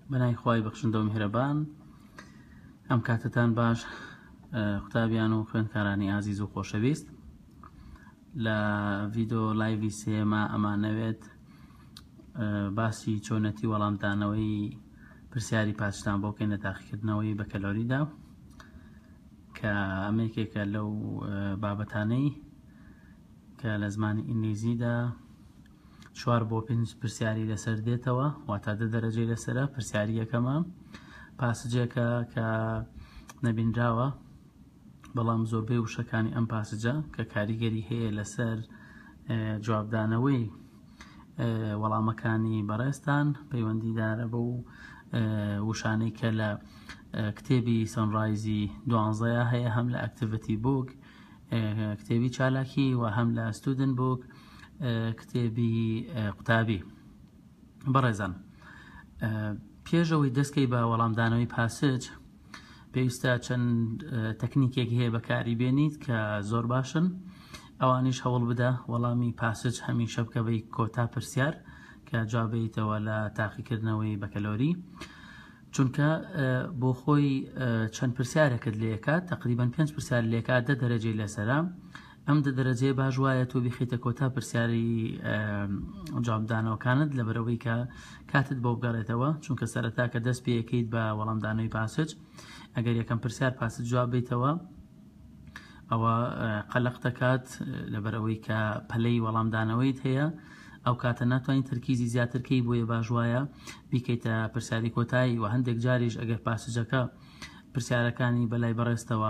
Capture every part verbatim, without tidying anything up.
بەنای خوای بەخشندە و میهرەبان. ئەم کاتتان باش قوتابیان و خوێندکارانی ئازیز و خۆشەویست. لە ڤیدۆ لایڤی سێمە ئەمانەوێت باسی چۆنەتی وەڵامدانەوەی پرسیاری پاچتان بۆ بکەین لە تاقیکردنەوەی بە کەلۆریدا، کە ئەمێکێکە لەو بابەتانەی کە لە زمانی ئینگلیزیدا چوار بۆ پێنج پرسیاری لەسەر دێتەوە، واتە دە دەرەجەی لەسرە. پرسیاری یەکەمە پاسجێکە کە نەبینراوە، بەڵام زۆربەی وشەکانی ئەم پاسجە کە کاریگەری هەیە لەسەر جوابدانەوەی وەڵامەکانی بەڕێستان پەیوەندیدارە بە و وشانەی کە لە کتێبی سەنڕایزی دوانزەیە هەیە، هەم لە ئەکتیڤیتی بووک کتێبی چالاکی و هەم لە ستودنت بووک کتێبی قوتابی. بەڕێزان، پێشەوەی دەستکەی بە وەڵامدانەوەی پاسج پێویستە چەند تەکنیکێک هەیە بەکاری بێنیت کە زۆر باشن. ئەوانیش هەوڵ بدە وەڵامی پاسج هەمیشە بکە بەی کۆتا پرسیار کە جوابیتەوە لە تاقیکردنەوەی بە کەلۆری، چونکە بۆ خۆی چەند پرسیارێکت لێکات، تقریبان پێنج پرسیار لێکات، دە دەرەجەی لەسەرا. ئەم دە دەرەجەی باش وایە تۆ بخیتە کۆتا پرسیاری جوابدانەوەکانت لەبەرەوەی کە کاتت بۆ بگەڕێتەوە، چونکە سەرەتا کە دەست پێ یەکەیت بە وەڵامدانەوەی پاسج، ئەگەر یەکەم پرسیار پاسج جواب بیتەوە ئەوە قەلق دەکات لەبەرەوەی کە پەلەی وەڵامدانەوەیت هەیە، ئەو کاتە ناتوانین تەرکیزی زیاترکەی بۆیە باش وایە بیکەیتە پرسیاری کۆتایی. و هەندێک جاریش ئەگەر پاسجەکە پرسیارەکانی بەلای بەڕێستەوە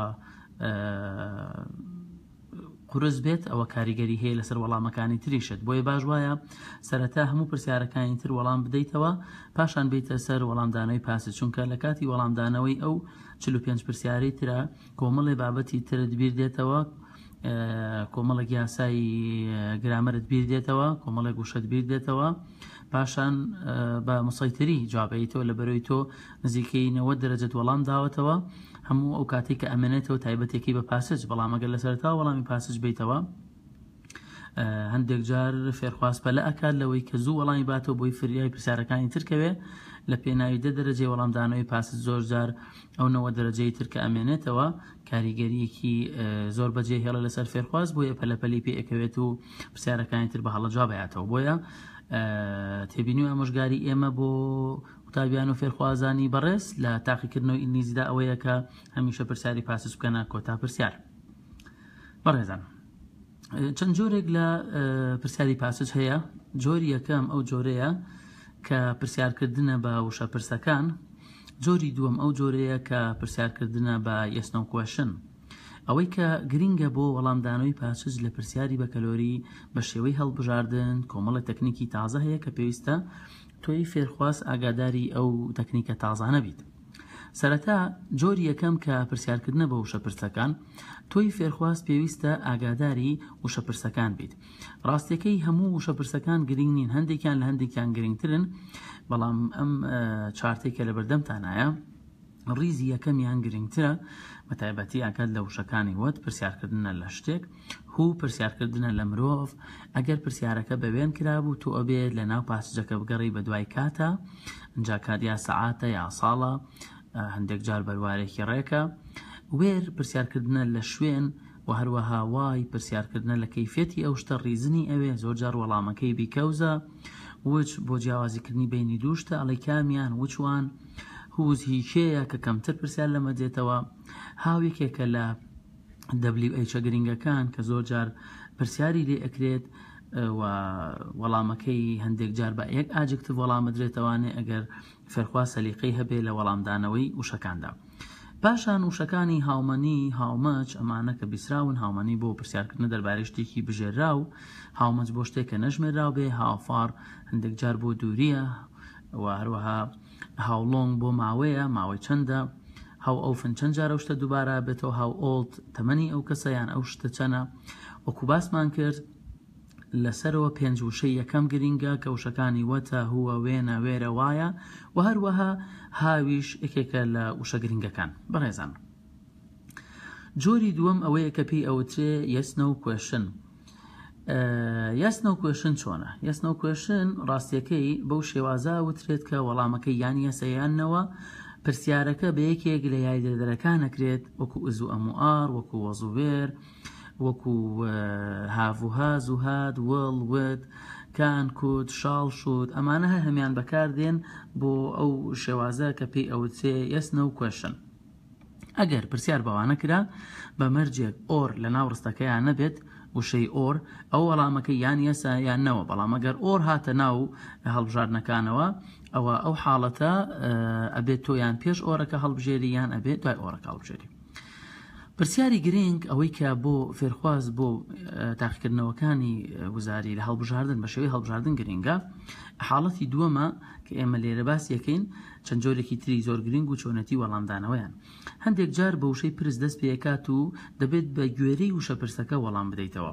قورس بێت، ئەوە کاریگەری هەیە لەسەر وەڵامەکانی تریشت، بۆیە باش وایە سەرەتا هەموو پرسیارەکانی تر وەڵام بدەیتەوە، پاشان بیتە سەر وەڵامدانەوەی پاسج، چونکە لە کاتی وەڵامدانەوەی ئەو چل و پێنج پرسیاری ترە کۆمەڵی بابەتی ترت بیر دێتەوە، کۆمەڵێک یاسایی گرامەرت بیر دێتەوە، کۆمەڵێک وشت بیر دێتەوە، پاشان بە مسەیتری جوابیتەوە لەبەرەوەی تۆ نزیکەی نەوەت دەرەجەت وەڵام داوەتەوە هەموو ئەو کاتێک کە ئەمێنێتەوە تایبەتێکی بە پاسج. بەڵام ئەگەر لە سەرەتا وەڵامی پاسج بیتەوە، هەندێک جار فێرخواست پەلە ئەکات لەوەی کە زوو وەڵامی باتەوە بۆی فریای پرسیارەکانی ترکەوێ لە پێناوی دە دەرەجەی وەڵامدانەوەی پاسج. زۆر جار ئەو نەوە دەرەجەی ترکە ئەمێنێتەوە کاریگەریەکی زۆر بەجێ هێڵە لەسەر فێرخواست، بۆیە پەلەپەلی پێ ئەکەوێت و پرسیارەکانی تر بە هەڵە جواب بەیاتەوە. بۆیە تێبینی ئامۆژگاری ئێمە بۆ قوتابیان و فێرخوازانی بەڕێز لە تاقیکردنەوەی ئینگلیزیدا ئەوەیە کە هەمیشە پرسیاری پاسج بکەنە کۆتا پرسیار. بەڕێزان، چەند جۆرێک لە پرسیاری پاسج هەیە. جۆری یەکەم ئەو جۆرەیە کە پرسیارکردنە بە وشە پرسەکان. جۆری دووەم ئەو جۆرەیە کە پرسیارکردنە بە yes no question. ئەوەی کە گرینگە بۆ وەڵامدانەوەی پاسج لە پرسیاری بە کەلۆری بە شێوەی هەڵبژاردن کۆمەڵە تەکنیکی تازە هەیە کە پێویستە تۆی فێرخواست ئاگاداری ئەو تەکنیکە تازانە بیت. سەرەتا جۆری یەکەم کە پرسیارکردنە بە وشە پرسەکان، تۆی فێرخواست پێویستە ئاگاداری وشە پرسەکان بیت. ڕاستیەکەی هەموو وشە پرسەکان گرنگ نین، هەندێکیان لە هەندێکیان گرنگترن، بەڵام ئەم چارتێکە لە بەردەمتانایە ڕیزی یەکەمیان گرنگترە، بەتایبەتی ئاگات لە وشەکانی وەت پرسیارکردنە لە شتێک، هوو پرسیارکردنە لە مرۆڤ. ئەگەر پرسیارەکە بەوێن کرابوو تۆ ئەبێت لە ناو پاسجەکە بگەڕی بە دوای کاتە، ئەنجا کات یا سەعاتە یا ساڵە، هەندێک جار بەروارێکی ڕێکە. وێر پرسیارکردنە لە شوێن و هەروەها وای پرسیارکردنە لە کەیفێتی ئەو شتە ڕیزنی ئەوێ، زۆر جار وەڵامەکەی بیکەوزە. وچ بۆ جیاوازیکردنی بینی دووشتە ئەڵێ کامیان وچوان. هوز هیچەیە کە کەمتر پرسیار لەمە دێتەوە. هاوێکێکە لە دەبلیو ئەیچە گرنگەکان کە زۆر جار پرسیاری لێ ئەکرێت و وەڵامەکەی هەندێک جار بە یەک ئاجکتیڤ وەڵامە درێتەوانێ ئەگەر فێرخواست سەلیقەی هەبێ لە وەڵامدانەوەی وشەکاندا. پاشان وشەکانی هاومەنی هاومەچ، ئەمانە کە بیسراون، هاومەنی بۆ پرسیارکردن دەربارەی شتێکی بژێرا و هاومەچ بۆ شتێکە نەژمێراو بێ. هاوفار هەندێک جار بۆ دووریە و هەروەها هاوڵۆنگ بۆ ماوەیە، ماوەی چەندە. هاو ئەوفن چەند جارە شتە دووبارە بێتەوە. هاو ئۆڵد تەمەنی ئەو کەسە یان ئەو شتە چەنە. وەکو باسمان کرد لەسەرەوە پێنج وشەی یەکەم گرینگە کە وشەکانی وەتە، هووە، وێنە، وێرە، وایە و هەروەها هاویش یەکێکە لە وشە گرینگەکان. بەڕێزان، جۆری دووەم ئەوەیە کە پێی ئەوترێ yes no question. yes no question چۆنە yes no question ڕاستیەکەی بەو شێوازە وترێت کە وەڵامەکەی یان یەسە یاننەوە پرسیارەکە بە یەکێک لە یاریدەرەکان نەکرێت وەکو ئزوو ئەموئار وەکو وەزوبێر وەکو هاڤوها زوهاد وڵ ود کان کود شاڵ شود ئەمانە هەر هەمیان بەکاردێن بۆ ئەو شێوازە کە پێی ئەوترێ yes no question. ئەگەر پرسیار بەوانە کرا بە مەرجێک ئۆر لە ناو ڕستەکەیان نەبێت وشەی ئۆر ئەو وەڵامەکە یان یەسە یان نەوە بەڵام ئەگەر ئۆر هاتە ناو هەڵبژاردنەکانەوە ئەوە ئەو حاڵەتە ئەبێت تۆ یان پێش ئۆرەکە هەڵبژێری یان ئەبێت دوای ئۆرەکە هەڵبژێری. پرسیاری گرنگ ئەوەی کە بۆ فێرخواز بۆ تاقیکردنەوەکانی وزاری لە هەڵبژاردن بە شێوەی هەڵبژاردن گرنگە. حاڵەتی دووەمە کە ئێمە لێرە باسی یەکەین چەند جۆرێکی تری زۆر گرنگ و چۆنەتی وەڵامدانەوەیان. هەندێک جار بە وشەی پرس دەست پێکات و دەبێت بە گوێرەی وشە پرسەکە وەڵام بدەیتەوە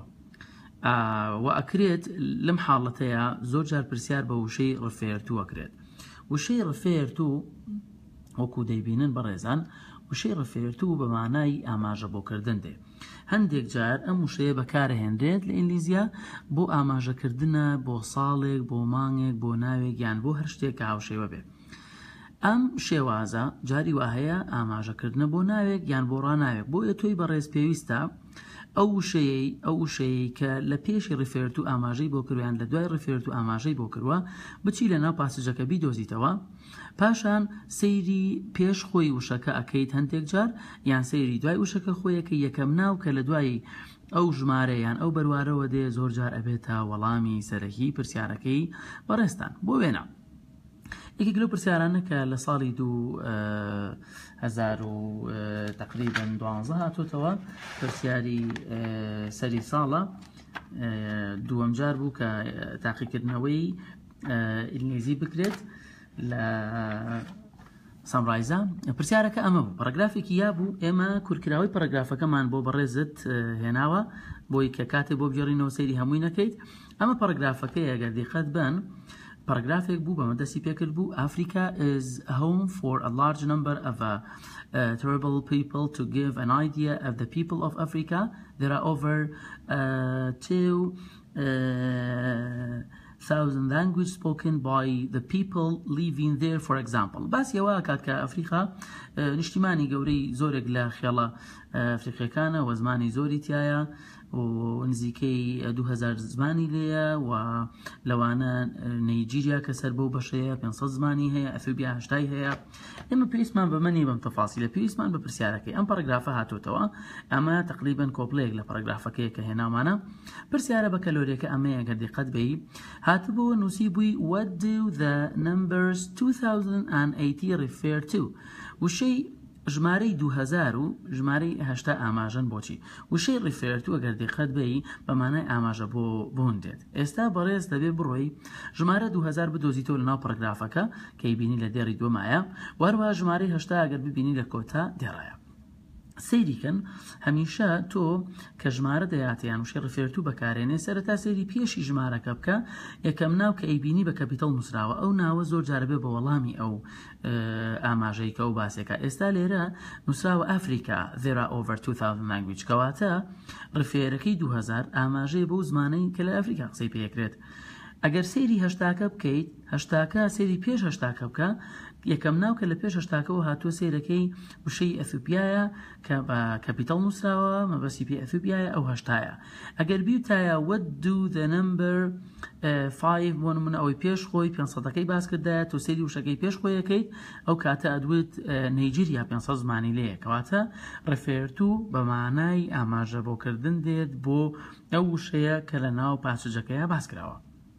و ئەکرێت لەم حاڵەتەیە زۆر جار پرسیار بە وشەی ڕفێرتوو ئەکرێت. وشەی ڕفێرتوو وەکو دەیبینن بەڕێزان وشەی ڕفێرتوو بە مانای ئاماژە بۆکردن دێ. هەندێک جار ئەم وشەیە بەکارهێنرێت لە ئینگلیزیە بۆ ئاماژەکردنە بۆ ساڵێک بۆ مانگێک بۆ ناوێک یان بۆ هەر شتێک کە هاوشێوە بێ. ئەم شێوازە جاری وا هەیە ئاماژەکردنە بۆ ناوێک یان بۆ ڕناوێک بۆ تۆی بەڕێز پێویستە ئەو وشەیەی ئەو وشەیەی کە لە پێشی ڕفێرتوو ئاماژەی بۆ کردویان لە دوای ڕفێرتوو ئاماژەی بۆ کردووە بچی لە ناو پاسەجەکە بیدۆزیتەوە پاشان سەیری پێش خۆی وشەکە ئەکەیت هەندێک جار یان سەیری دوای وشەکە خۆیەکە یەکەم ناو کە لە دوای ئەو ژمارەیان ئەو بەروارەوە دێ زۆر جار ئەبێتە وەڵامی سەرەکی پرسیارەکەی بەڕێستان بۆ وێنە. یەکێک لەو پرسیارانە کە لە ساڵی دوو هەزار و تقریباً دوانزە هاتوتەوە پرسیاری سەری ساڵە دووەم جار بوو کە تاقیکردنەوەی ئینگلیزی بکرێت لە سامرایزە. پرسیارەکە ئەمە بوو پەرەگرافێکی یا بوو ئێمە کورکراوی پەرەگرافەکەمان بۆ بەڕێزت هێناوە بۆی کە کاتێک بۆ بگەڕینەوە سەیری هەمووی نەکەیت. ئەمە پەرەگرافەکەی ئەگەر دیقەت بن پەرەگرافێک بوو بەمە دەستی پێکرد بوو Africa is home for a large number of uh, uh, terrible people. To give an idea of the people of Africa, there are over uh, two uh, thousand languages spoken by the people living there, for example. باسی ئەوە کات کە ئەفریقا نیشتیمانی گەورەی زۆرێک لە خێڵە ئەفریقیەکانە و زمانی زۆری تایە و نزیکەی دوو هەزار زمانی لێیە و لەوانە نەیجیریا کە سەر بەو بەشەیە پێنج سەد زمانی هەیە ئەفریبیا هەشتای هەیە. ئێمە پێویستمان بەمەنی بەم تەفاسیلە پێویستمان بە پرسیارەکەی ئەم پەرەگرافە هاتوتەوە. ئەمە تقریباً کۆپڵەیەک لە پەرەگرافەکەی کە هێنامانە. پرسیارە بە کەلۆریەکە ئەمەیە گەر دیقەت بێی هاتبوو نووسی بووی What do the numbers two thousand eighty refer to؟ وشەی ژمارەی دوو هەزار و ژمارەی هەشتا ئاماژەن بۆچی وشەی ڕفێرتوو ئەگەر دیقەت بێی بەمانای ئاماژە بۆ بۆن دێت. ئێستا بەڕێز دەبێ بڕۆی ژمارە دوو هەزار بدۆزیتەوە لە ناو پەرەگرافەکە کە بینی لە دێڕی دووەمایە وەروە ژمارەی هەشتا ئەگەر ببینی لە کۆتا دێڕایە. سەیریکەن هەمیشە تۆ کە ژمارە دەیاتیان وشەی ڕفێرتوو بەکارێنێ سەرەتا سەیری پێشی ژمارەکە بکە یەکەم ناو کە ئەیبینی بە کەپیتەڵ نووسراوە ئەو ناوە زۆر جارە بێ بە وەڵامی ئەو ئاماژەی کە و باسێکە. ئێستا لێرە نووسراوە ئەفریقا there are over two thousand language کەواتە ڕفێرەکەی دوو هەزار ئاماژەی بۆ زمانەی کە لە ئەفریقا قسەی پێکرێت. ئەگەر سەیری هەشتاکە بکەیت هەشتاکە سەیری پێش هەشتاکە بکە یەکەم ناو کە لە پێش هەشتاکەەوە هاتووە سیرەکەی وشەی ئەفریقایە کە بە کەپیتەڵ نووسراوە مەبەستی پێ ئەفریقایە ئەو هەشتایە. ئەگەر بیوتایە what do the number five بۆ نمونە ئەوەی پێش خۆی پێنج سەدەکەی باس کردایە تۆ سەیری وشەکەی پێش خۆیەکەیت ئەو کاتە ئەدوێت نەیجیریا پێنج سەد زمانی لێیە کەواتە ڕفێرتوو بە مانای ئاماژە بۆکردن دێت بۆ ئەو وشەیە کە لە ناو پاسوجەکەیە باس کراوە.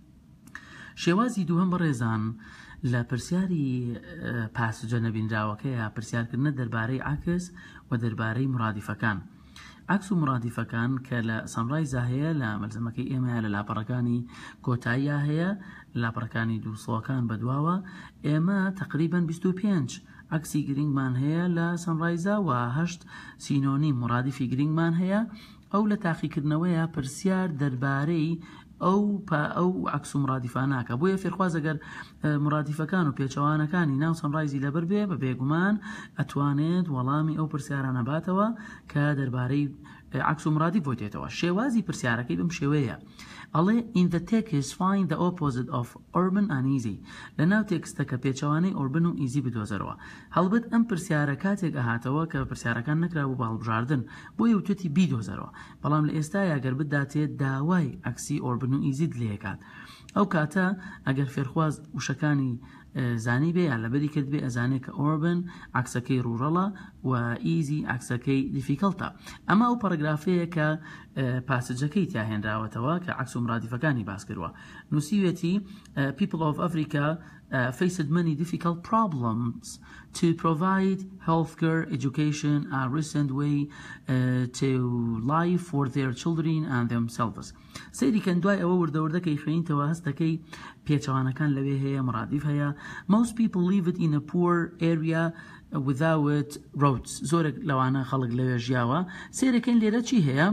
شێوازی دووهەم بەڕێزان لە پرسیاری پاسوجە نەبینراوەکەیە پرسیارکردنە دەربارەی عکس و دەربارەی مرادیفەکان. عکس و مرادیفەکان کە لە سەمرایزا هەیە لە مەلزەمەکەی ئێمە لە لاپەڕەکانی کۆتاییە هەیە لاپەڕەکانی دووسڵەکان بەدواوە ئێمە تقریباً بیست و پێنج عکسی گرنگمان هەیە لە سەمرایزا و هەشت سینۆنی مرادیفی گرنگمان هەیە. ئەو لە تاقیکردنەوەیە پرسیار دەربارەی ئەو ئەو عکس و مرادیفاناکە بۆیە فێرخواز ئەگەر مرادیفەکان و پێچەوانەکانی ناو سەمرایزی لەبەر بێ بە بێگومان ئەتوانێت وەڵامی ئەو پرسیارانە باتەوە کە دەربارەی عکس و مرادی بۆ دێتەوە. شێوازی پرسیارەکەی بم شێوەیە ئەڵێ in the text find the opposite of urban and easy. لە ناو تێکستەکە پێچەوانەی urban و easy بدۆزەرەوە. هەڵبەت ئەم پرسیارە کاتێک ئەهاتەوە کە پرسیارەکان نەکرابوو بە هەڵبژاردن بۆ یوتوتی بیدۆزەرەوە، بەڵام لە ئێستا یاگەر بداتێت داوای عکسی urban و easy لێکات. ئەو کاتە ئەگەر فێرخواز وشەکانی زانی بێ یا لەبەری کرد بێ ئەزانێت کە urban عکسەکەی ڕوڕەڵە و easy عکسەکەی difficultە. ئەمە ئەو پەرەگرافەیە کە پاسەجەکەی تیاهێنراوەتەوە کە عکس و مرادیفەکانی باس کردووە. نووسیوێتی people of Africa uh, faced many difficult problems to provide healthcare, education, a recent way uh, to life for their children and themselves. سەیری کەن دوای ئەوە وردەوردەکەی خوێنیتەوە هەستەکەی پێچەوانەکان لەوێ هەیە، مرادیف هەیە. Most people live in a poor area without roads. زۆرێک لەوانە خەڵک لەوێ ژیاوە. سەیرەکەن لێرە چی هەیە؟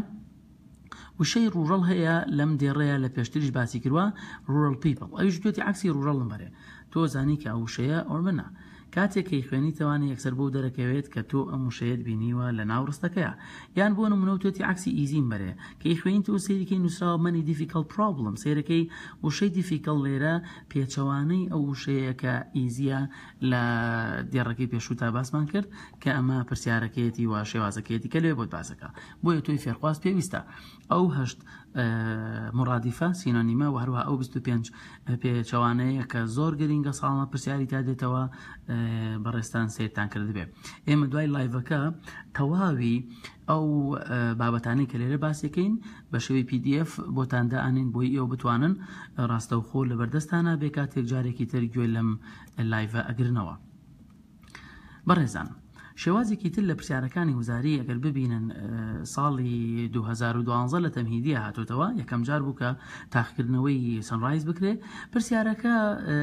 وشەی ڕوڕەڵ هەیە لەم دێڕەیە لە پێشتریش باسی کردووە rural people. ئەویش دوێتی عکسی ڕوڕەڵم بەرێ. تۆ زانی کە ئەو وشەیە ئۆرمنە. کاتێک کەی خوێنیتەوانە یەکسەر بۆ دەرەکەوێت کە تۆ ئەم وشەیەت بینیوە لە ناو ڕستەکەیە، یان بۆ نمونە توێتی عکسی ئیزیم بەرێ کەی خوێنیتەوە سەیرەکەی نووسراوە many difficult problem. سەیرەکەی وشەی difficult لێرە پێچەوانەی ئەو وشەیە کە ئیزیە لە دێڕەکەی پێشووتا باسمان کرد کە ئەمە پرسیارەکەیەتی وا شێوازەکەیەتی کە لێ بۆت باسەکە. بۆیە تۆی فێرخواز پێویستە ئەو هەشت مرادیفە سینۆنیمە و هەروەها ئەو بیست و پێنج پێچەوانەیە کە زۆر گرنگە ساڵمە پرسیاری تا دێتەوە بەڕێستان سێتان کردبێ. ئێمە دوای لایڤەکە تەواوی ئەو بابەتانەی کە لێرە باسیەکەین بە شێوەی پی دی ئەف بۆتان دائانین بۆی ئێوە بتوانن ڕاستەوخۆ لە بەردەستانە بێ کاتێک جارێکی تر گوێ لەم لایڤە ئەگرنەوە. بەڕێزان، شێوازێکی تر لە پرسیارەکانی وزاری ئەگەر ببینن ساڵی دوو هەزار و دوانزە لە تەمهیدیە هاتوتەوە، یەکەم جار بوو کە تاقیکردنەوەی سنرایز بکرێ، پرسیارەکە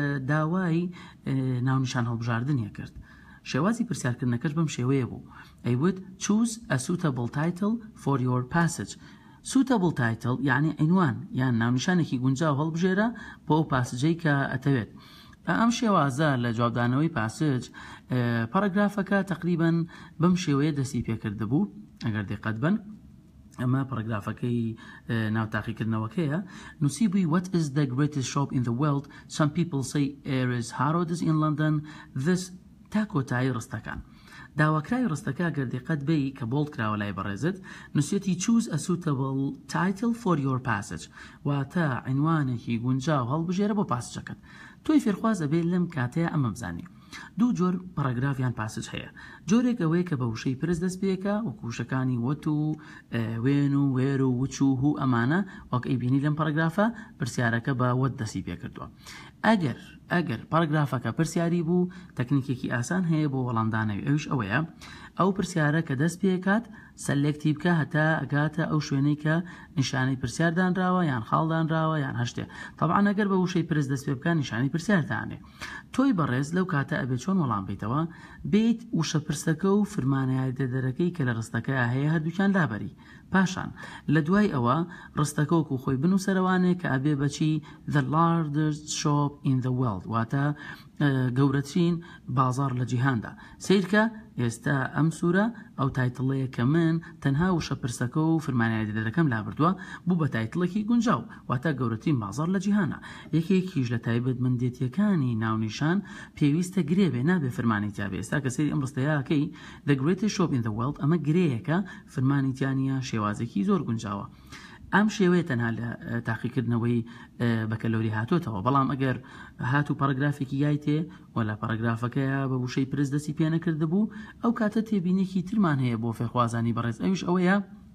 داوای ناونیشان هەڵبژاردنیە کرد. شێوازی پرسیارکردنەکەش بەم شێوەیە بوو. ئەیوت choose a suitable title for your passage. suitable title یعنی عنوان یان ناونیشانێکی گونجاو هەڵبژێرە بۆ ئەو پاسجەی کە ئەتەوێت. ئەم شێوازە لە جوابدانەوەی پاسج پاراگرافەکە تقریباً بەم شێوەیە دەستی پێکرد بوو. ئەگەر دقت بن ئەمە پاراگرافەکەی ناوتاقیکردنەوەکەیە. نووسی بووی what is the greatest shop in the world? Some people say Harrods Harrods in London. This تا کۆتایی ڕستەکان. داواکرای ڕستەکە گەر دقت بێی کە بۆڵد کراوە لای بەڕێزت، نووسێتی choose a suitable title for your passage، واتە عنوانێکی گونجاو هەڵبژێرە بۆ پاسجەکەت. تۆی فێرخواز ئەبێت لەم کاتەیە ئەمە بزانی. دوو جۆر پاراگرافیان پاسج هەیە. جۆرێک ئەوەیە کە بە وشەی پرس دەست پێکە وەکو وشەکانی وەت و وێن و وێر و وچ و هوو ئەمانە وەک ئەیبینی لەم پاراگرافە پرسیارەکە بە وەت دەستی پێکردووە. ئەگەر ئەگەر پاراگرافەکە پرسیاری بوو تەکنیکێکی ئاسان هەیە بۆ وەڵامدانەوی. ئەوش ئەوەیە ئەو پرسیارە کە دەست پێکات سەلێکتی بکە هەتا ئەگاتە ئەو شوێنەی کە نیشانەی پرسیاردانراوە یان خاڵدانراوە یان هەشتێ. طبعا ئەگەر بە وشەی پرس دەست پێ بکە نیشانی پرسیاردانێ. تۆی بەڕێز لەو کاتە ئەبێ چۆن وەڵام بیتەوە بیت وشە پرسەکە و فرمانەیە دەدەرەکەی کە لە ڕستەکە هەیە هەردووکیان لابەری. پاشان لە دوای ئەوە ڕستەکە وەکو خۆی بنووسەرەوانێک کە ئەبێ بەچی the largest shop in the world، واتە گەورەترین بازار لە جیهاندا. سیرکە ئێستا ئەم سوورە ئەو تایتڵەیە کە من تەنها وشە پرسەکە و فرمانەیە دەدەرەکەم لابردووە بوو بە تایتڵێکی گونجاو، واتە گەورەترین بازار لە جیهانە. یەکێکیش لە تایبەتمەندێتیەکانی ناونیشان پێویستە گرێ بێ، نابێ فرمانی تیا بێ. ئێستا کە سەیری ئەم ڕستەیەکەی the greatest shop in the world، ئەمە گرەیەکە فرمانی تیانە شێوازێکی زۆر گونجاوە. ئەم شێوەیە تەنها لە تاقیکردنەوەی بەکەلۆری هاتوۆتەوە. بەڵام ئەگەر هات و پاراگرافێکی یایتێ و لە پاراگرافەکەیە بە وشەی پرس دەستی پێ نەکرد بوو، ئەو کاتە تێبینێکی ترمان هەیە بۆ فێرخوازانی بەڕێز. ئەوش ئەوەیە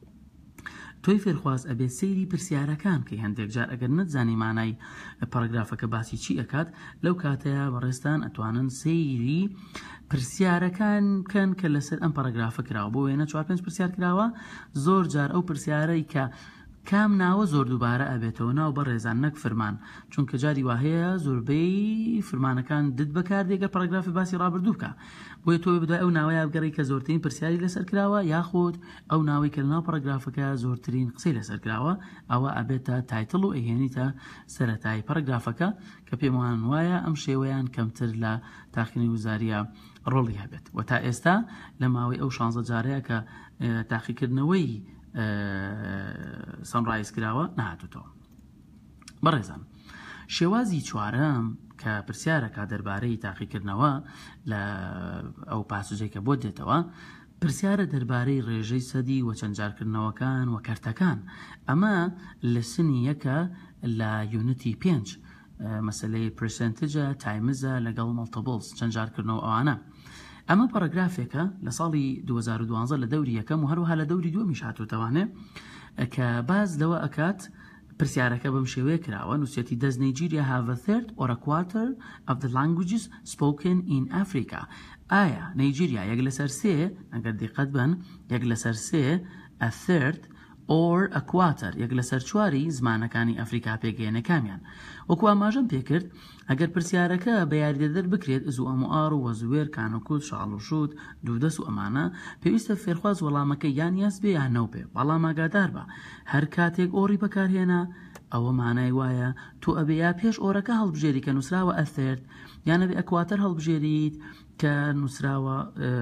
تۆی فێرخواز ئەبێ سەیری پرسیارەکان کەی هەندێک جار ئەگەر نەتزانی مانای پاراگرافەکە باسی چی ئەکات لەو کاتەیە بەڕێستان ئەتوانن سەیری پرسیارەکان بکەن کە لەسەر ئەم پاراگرافە کراوە. بۆ وێنە چوار پێنج پرسیار کراوە، زۆر جار ئەو پرسیارەی کە کام ناوە زۆر دووبارە ئەبێتەوە ناو بەڕێزان نەک فرمان، چونکە جاری وهەیە زۆربەی فرمانەکان دت بەکاردێگە پاراگرافی باسی ڕابردوو بکە. بۆیە تۆ بدوای ئەو ناوەیە بگەڕی کە زۆرترین پرسیاری لەسەر کراوە، یاخود ئەو ناوی کە لەناو پاراگرافەکە زۆرترین قسەی لەسەر کراوە، ئەوە ئەبێتە تایتڵ و ئەهێنیتە سەرەتای پاراگرافەکە کە پێمان وایە ئەم شێوەیان کەمتر لە تاقیکردنی وزاریە ڕۆڵی هەبێت. و تا ئێستا لە ماوەی ئەو شانزە جارەیە کە تاقیکردنەوەی سەنڕایز کراوە نهاتوتەوە. بەڕێزان، شێوازی چوارەم کە پرسیارەکە دەربارەی تاقیکردنەوە لە ئەو پاسوجەی کە بۆ دێتەوە، پرسیارە دەربارەی ڕێژەی سەدی و چەندجارکردنەوەکان و کەرتەکان. ئەمە لە سنی یەکە لە یونیتی پێنج، مەسلەی پرسنتجە تایمزە لەگەڵ مەڵتەبڵز چەندجارکردنەوە ئەوانە. ئەمە پەرەگرافێکە لە ساڵی دوو هەزار و دوانزە لە دەوری یەکەم و هەروەها لە دەوری دووەمیش هاتووتەوانێ کە باز لەوە ئەکات پرسیارەکە بەم شێوەیە کراوە، نووسێتی Does Nigeria have a third or a quarter of the languages spoken in Africa؟ ئایا نایجیریا یەک لەسەر سێ، ئەگەر دیقەت بن، یەک لەسەر سێ a third or a quarter یەک لەسەر چواری زمانەکانی ئەفریقا پێگەیەنە کامیان؟ وەکو ئاماژەم پێکرد ئەگەر پرسیارەکە بە یاریدەدەر بکرێت ئز و ئەموئار و وەزوێر کانوکوت شاڵ و شوت دوودەس و ئەمانە، پێویستە فێرخواز وەڵامەکە یان یاس بێ یان نەو بێ. بەڵام ئاگادار بە هەر کاتێک ئۆڕی بەکارهێنا ئەوە مانای وایە تو ئەبێ یا پێش ئۆرەکە هەڵبژێری کە نووسراوە ئەثێرد، یانە بێ ئەکواتەر هەڵبژێریت کە نووسراوە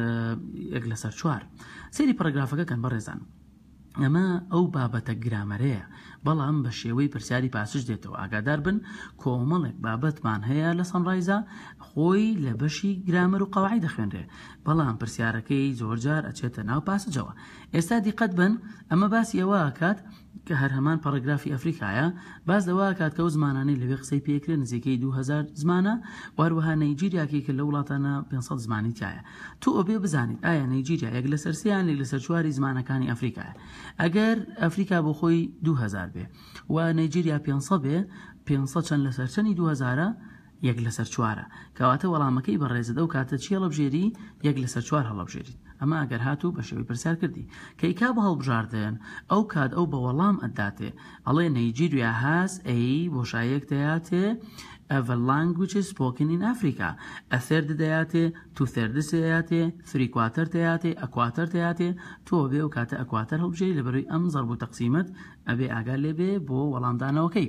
یەک لەسەر چوار. سەیری پەرەگرافەکە کەن بەڕێزان. ئەمە ئەو بابەتە گرامەرەیە، بەڵام بە شێوەی پرسیاری پاسش دێتەوە. ئاگادار بن کۆمەڵێک بابەتمان هەیە لە سەنڕایزە خۆی لە بەشی گرامەر و قەواعید دەخوێنرێ، بەڵام پرسیارەکەی زۆرجار ئەچێتە ناو پاسجەوە. ئێستا دیقەت بن، ئەمە باسی ئەوە ئاکات کە هەر هەمان پەرەگرافی ئەفریقایە، باز لەوە ئاکات کە ئەو زمانانەی لەوێ قسەی پێکرێن نزیکەی دوو هەزار زمانە، واروەها نایجیریاکی کە لە وڵاتانە پێنج سەد زمانی تایە. تو ئەبێ بزانیت ئایا نایجیریا یەک لەسەر سێیان یەک لەسەر چواری زمانەکانی ئەفریقایە. ئەگەر ئەفریقا بۆ خۆی دوو هەزار بێ و نایجیریا پێنج سەد بێ، پێنج سەد چەند لەسەر چەندی دوو هەزارە؟ یەک لەسەر چوارە. کەواتە وەڵامەکەی بەڕێزت ئەو کاتە چی هەڵبژێری؟ یەک لەسەر چوار هەڵبژێریت. ئەمە ئەگەر هاتوو بە شێوەی پرسیار کردی کەیکا بە هەڵبژاردن ئەو کات ئەو بە وەڵام ئەداتێ ئەڵێ نایجیریا has a بۆشایەک دەیاتێ of a language spoken in Africa. a third دەیاتێ، two thirds دەیاتێ، three quarter دەیاتێ، a quarter دەیاتێ. تۆ بێ ئەو کاتە ئەکواتەر هەڵبژێری لەبەروی ئەم زەرب و تەقسیمت ئەبێ ئاگار لێبێ بۆ وەڵامدانەوەکەی.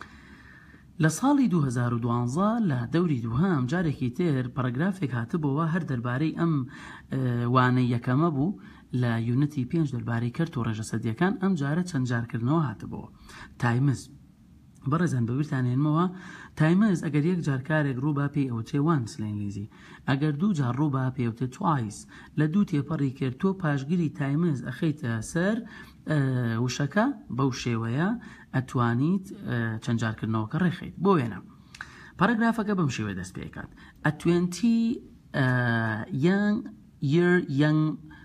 لە ساڵی دوو هەزار و دوانزە لە دەوری دووهەم جارێکی تر پەرەگرافێک هاتبەوە هەر دەربارەی ئەم وانەی یەکەمە بوو لە یونیتی پێنج دەربارەی کەرت و ڕێژە سەدیەکان. ئەم جارە چەند جارکردنەوە هاتبەوە. تایمز، بەڕێزان بەبیرتانێنمەوە تایمز ئەگەر یەک جارکارێک ڕووبا پێی ئەوتێ وانس لە ئینگلیزی، ئەگەر دوو جار ڕووبا پێوتێ توایس، لە دوو تێپەڕی کرد تۆ پاشگیری تایمز ئەخەیتە سەر وشەکە، بەو شێوەیە ئەتوانیت چەند جارکردنەوەکە ڕێخیت. بۆ وێنە پەرەگرافەکە بەم شێوەیە دەست پێکات. A twenty young year young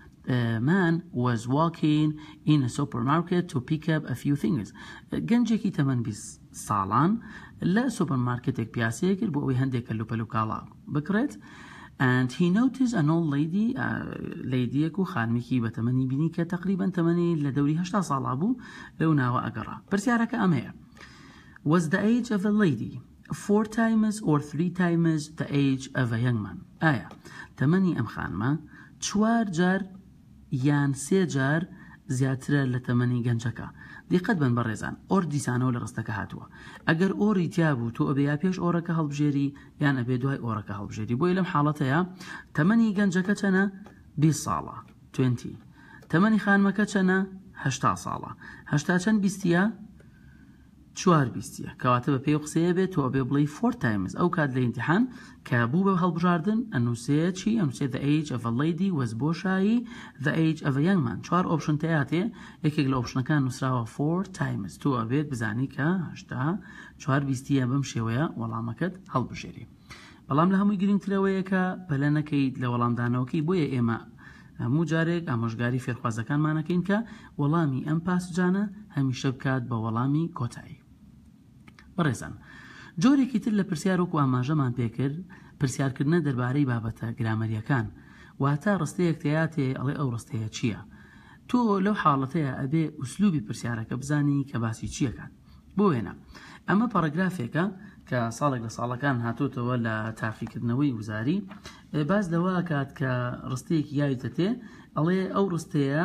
man was walking in a supermarket to pick up a few things. گەنجێکی تەمەن بیست ساڵان لە سوپەرمارکێتێک پیاسەیە کرد بۆ ئەوەی هەندێک کەلوپەل و کاڵا بکڕێت. And he noticed an old lady لەیدیەک و خانمێکی بە تەمەنی بینی کە تقریبان تەمەنی لە دەوری هەشتا ساڵا بوو لەو ناوە ئەگەڕا. پرسیارەکە ئەمەیە: Was the age of a lady four times or three times the age of a young man؟ ئایا تەمەنی ئەم خانمە چوار جار یان سێ جار زیاترە لە تەمەنی گەنجەکە؟ دیقەت بن بەڕێزان، ئۆر دیسانەوە لە ڕستەکە هاتووە. ئەگەر ئۆری تیا بوو تۆ ئەبێ یا پێش ئۆرەکە هەڵبژێری یان ئەبێ دوای ئۆرەکە هەڵبژێری. بۆی لەم حاڵەتەیە تەمەنی گەنجەکە چەنە؟ بیست ساڵە، twenty. تەمەنی خانمەکە چەنە؟ هەشتا ساڵە. هەشتا چەند بیستیە؟ چوار بیستیە. کەواتە بە پێی قسەیە بێت تۆ ئەبێ بڵێی four times. ئەو کات لە ئیمتیحان کە بوو بە هەڵبژاردن ئەنووسێت چی؟ ئەنووسێت the age of a lady was بۆشایی the age of a young man. چوار ئۆپشن تەیاتێ، یەکێک لە ئۆپشنەکان نووسراوە four times. تۆ ئەبێت بزانی کە هەشتا چوار بیستیە. بەم شێوەیە وەڵامەکەت هەڵبژێری. بەڵام لە هەمووی گرنگترەوەیە کە پەلە نەکەیت لە وەڵامدانەوەکەی. بۆیە ئێمە هەموو جارێک ئامۆژگاری فێرخوازەکانمانەکەین کە وەڵامی ئەم پاسجانە هەمیشە بکات بە وەڵامی کۆتایی. بەڕێزان، جۆرێکی تر لە پرسیار وەکو ئاماژەمان پێکرد پرسیارکردنە دەربارەی بابەتە گرامەریەکان، واتە ڕستەیەک تەیاتێ ئەڵێ ئەو ڕستەیە چییە؟ تۆ لەو حاڵەتەیە ئەبێ ئوسلوبی پرسیارەکە بزانی کە باسی چیەکات. بۆ وێنە ئەمە پەرەگرافێکە کە ساڵێک لە ساڵەکان هاتوتەوە لە تاقیکردنەوەی وزاری، باز لەوە کات کە ڕستەیەکی یاویتە تێ ئەڵێ ئەو ڕستەیە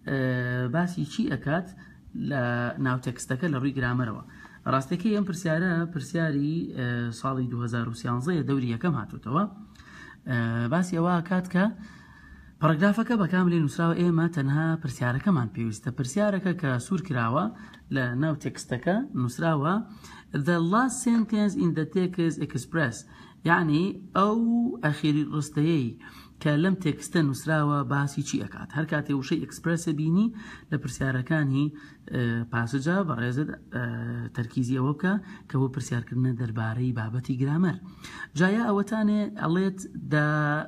باسی چی ئەکات لە ناوتەکستەکە لە ڕووی گرامەرەوە. ڕاستەکەی ئەم پرسیارە پرسیاری ساڵی دوو هەزار و سیانزە دەوری یەکەم هاتوتەوە. باسی ئەوە کات کە پاراگرافەکە بەکاملێ نووسراوە ئێمە تەنها پرسیارەکەمان پێویستە. پرسیارەکە کە سوور کراوە لە ناو تێکستەکە نووسراوە the last sentence in the text express، یعنی ئەو ئەخیری ڕستەیەی کە لەم تێکستە نووسراوە باسی چی ئەکات. هەر کاتێ وشەی ئەکسپرسە بینی لە پرسیارەکانی پاسجا بەڕێزت تەرکیزی ئەوە بکە کە بۆ پرسیارکردنە دەربارەی بابەتی گرامەر. جایا ئەوەتانێ ئەڵێت the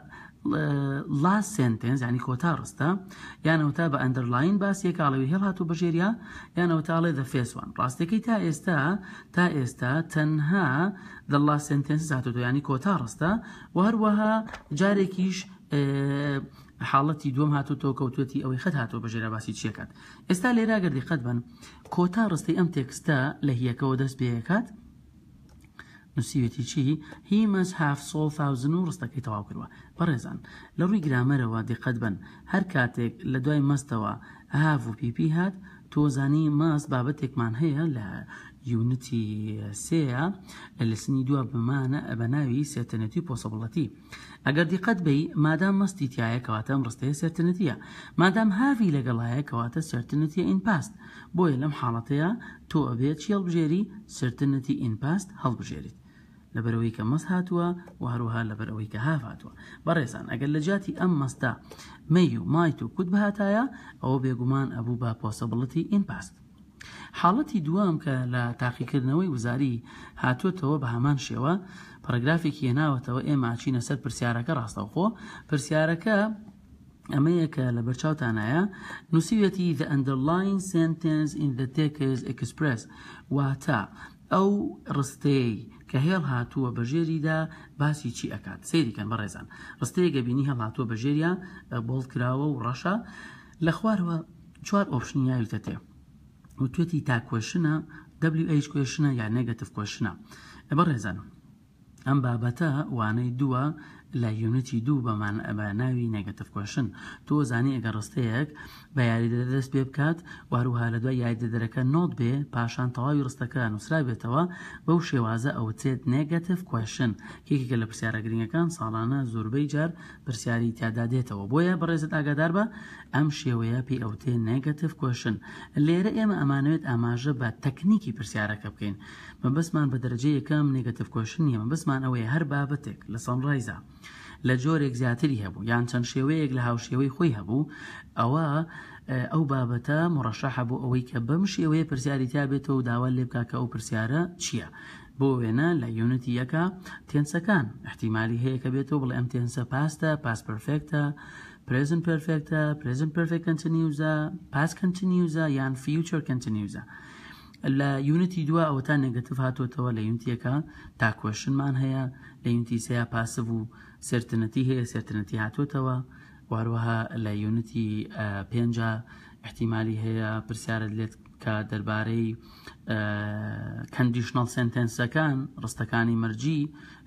last sentence یعنی کۆتا ڕستە، یانەوەتا بە ئەندەرلاین باسیە کاڵەوی هێڵ هاتوو بەژێریا، یانەوەتاڵێ the first one. ڕاستەکەی تا ئێستا تا ئێستا تەنها the last sentence هاتووە، یعنی کۆتا ڕستە، و هەروەها جارێکیش حاڵەتی دووەم هاتووەوە کەوتوەتی ئەوەی خەت هاتووە بەژێرا باسی چیەکات. ئێستا لێرا گەر دیقەت بن کۆتا ڕستەی ئەم تێکستە لە هیەکەوە دەست پێکات نووسیوێتی چی he must have sold thousand و ڕستەکەی تەواو کردووە. بەڕێزان لە ڕووی گرامەرەوە دیقەت بن هەر کاتێک لە دوای مەستەوە have و پیپی هات تۆزانی ماست بابەتێکمان هەیە لە یونیتی سێە لە لەسنی دووە بمانە بە ناوی سێرتەنێتی و پۆسەبڵەتی. ئەگەر دیقەت بی مادام مەستی تایە کەواتە ئەم ڕستەیە سێرتەنێتیە، مادام هاوی لەگەڵایە کەواتە سێرتەنێتیە ئینپاست. بۆیە لەم حاڵەتەیە تۆ ئەبێت چی هەڵبژێری سێرتەنێتی ئینپاست هەڵبژێریت لەبەرەوەی کە مەست هاتووە و هەروها لەبەرەوەی کە هاف هاتووە. بەڕێزان ئەگەر لە جاتی ئەم مەستە مەی و مایت و کوت بەهاتایە ئەوە بێگومان ئەبوو بە پۆسەبڵەتی ئینپاست. حاڵەتی دووەم کە لە تاقیکردنەوەی وزاری هاتووەتەوە بە هەمان شێوە پەرەگرافێکی هێناوەتەوە ئێمە چینە سەر پرسیارەکە ڕاستەوخۆ. پرسیارەکە ئەمەیە کە لە بەرچاوتانایە نووسیوێتی the underlying sentence in the text express، واتە ئەو ڕستەی کە هێڵ هاتووە بەژێریدا باسی چی ئەکات. سەیریکەن بەڕێزان ڕستەیەکە بینی هەڵ هاتووە بەژێریە بۆڵ کراوە و ڕەشە لە خوارەوە چوار ئۆپشنی یاویتە تێ و توێتی تا کوێشنە دبلیو ئەیچ کوێشنە یا نێگەتیڤ کوێشنە. بەڕێزان ئەم بابەتە وانەی دووە لە یونیتی دوو بەمان بە ناوی نێگەتیڤ کوێشن. تۆ زانی ئەگەر ڕستەیەک بە یاریدەدە دەست پێ بکات و هەروها لە دوای یاریدەدەرەکە نۆت بێ پاشان تەواوی ڕستەکە نووسرا بێتەوە بەو شێوازە ئەوەچێت نێگەتیڤ کوێشن. کێکێکە لە پرسیارە گرنگەکان ساڵانە زۆربەی جار پرسیاری تیادا دێتەوە. بۆیە بەڕێزت ئاگادار بە ئەم شێوەیە پێی ئەوتێ نێگەتیڤ کوێشن. لێرە ئێمە ئەمانەوێت ئاماژە بە تەکنیکی پرسیارەکە بکەین. مەبەستمان بە دەرەجەی یەکەم نێگەتیڤ کوێشن نیە، مەبەستمان ئەوەیە هەر بابەتێک لە سەنڕایزە لە جۆرێک زیاتری هەبوو یان چەند شێوەیەک لە هاوشێوەی خۆی هەبوو، ئەوە ئەو بابەتە مڕەشەح بوو ئەوەی کە بەم شێوەیە پرسیاری تا بێتەوە و داوا لێ بکا کە ئەو پرسیارە چییە. بۆ وێنە لە یونیتی یەکە تێنسەکان احتیمالی هەیە کە بێتەوە بڵێ ئەم تێنسە پاستە، پاس پەرفێکتە، پرێزنت پەرفێکتە، پرێزنت پەرفێکت کەنتینیوزە، پاس کەنتینیوزە یان فیوچر کەنتینیوزە. لە یونیتی دووە ئەوەتان نێگەتیڤ هاتوۆتەوە، لە یونیتیەکە تا کوێشنمان هەیە، لە یونیتی سێیا پاسڤ و سێرتنەتی هەیە، سێرتنەتی هاتوۆتەوە، واروها لە یونیتی پێنجە احتیمالی هەیە پرسیارت لێت کە دەربارەی کەندیشنەڵ سنتەنسەکان ڕستەکانی مەرجی